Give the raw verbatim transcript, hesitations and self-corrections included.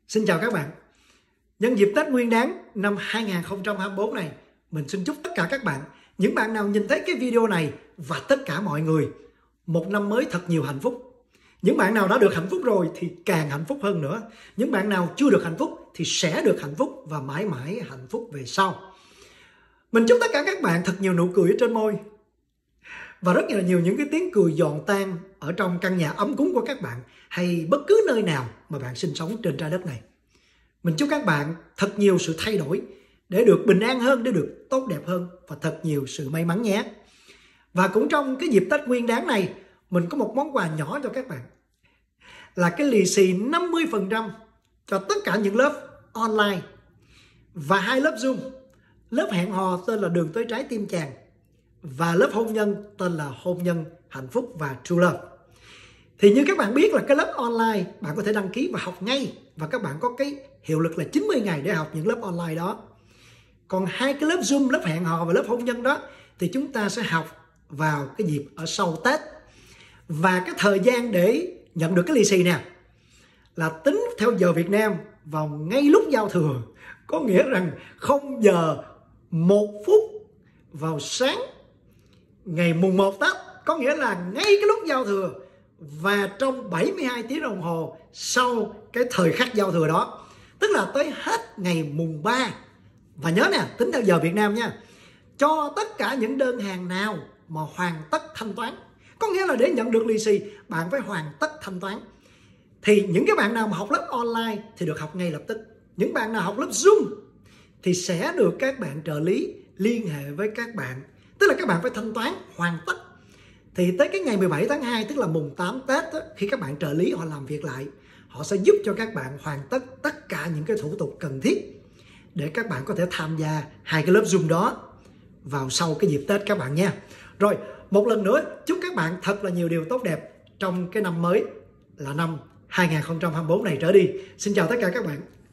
Xin chào các bạn. Nhân dịp Tết Nguyên Đán năm hai nghìn không trăm hai mươi tư này, mình xin chúc tất cả các bạn, những bạn nào nhìn thấy cái video này và tất cả mọi người một năm mới thật nhiều hạnh phúc. Những bạn nào đã được hạnh phúc rồi thì càng hạnh phúc hơn nữa. Những bạn nào chưa được hạnh phúc thì sẽ được hạnh phúc và mãi mãi hạnh phúc về sau. Mình chúc tất cả các bạn thật nhiều nụ cười ở trên môi và rất là nhiều những cái tiếng cười giòn tan ở trong căn nhà ấm cúng của các bạn hay bất cứ nơi nào mà bạn sinh sống trên trái đất này. Mình chúc các bạn thật nhiều sự thay đổi để được bình an hơn, để được tốt đẹp hơn và thật nhiều sự may mắn nhé. Và cũng trong cái dịp Tết Nguyên Đán này, mình có một món quà nhỏ cho các bạn. Là cái lì xì năm mươi phần trăm cho tất cả những lớp online và hai lớp Zoom. Lớp hẹn hò tên là Đường Tới Trái Tim Chàng và lớp hôn nhân tên là Hôn Nhân Hạnh Phúc và True Love. Thì như các bạn biết là cái lớp online bạn có thể đăng ký và học ngay, và các bạn có cái hiệu lực là chín mươi ngày để học những lớp online đó. Còn hai cái lớp Zoom, lớp hẹn hò và lớp hôn nhân đó thì chúng ta sẽ học vào cái dịp ở sau Tết. Và cái thời gian để nhận được cái lì xì nè là tính theo giờ Việt Nam vào ngay lúc giao thừa, có nghĩa rằng không giờ một phút vào sáng ngày mùng một Tết, có nghĩa là ngay cái lúc giao thừa và trong bảy mươi hai tiếng đồng hồ sau cái thời khắc giao thừa đó, tức là tới hết ngày mùng ba. Và nhớ nè, tính theo giờ Việt Nam nha, cho tất cả những đơn hàng nào mà hoàn tất thanh toán, có nghĩa là để nhận được lì xì bạn phải hoàn tất thanh toán. Thì những cái bạn nào mà học lớp online thì được học ngay lập tức. Những bạn nào học lớp Zoom thì sẽ được các bạn trợ lý liên hệ với các bạn, tức là các bạn phải thanh toán hoàn tất. Thì tới cái ngày mười bảy tháng hai, tức là mùng tám Tết đó, khi các bạn trợ lý họ làm việc lại, họ sẽ giúp cho các bạn hoàn tất tất cả những cái thủ tục cần thiết để các bạn có thể tham gia hai cái lớp Zoom đó vào sau cái dịp Tết các bạn nha. Rồi, một lần nữa chúc các bạn thật là nhiều điều tốt đẹp trong cái năm mới là năm hai nghìn không trăm hai mươi tư này trở đi. Xin chào tất cả các bạn.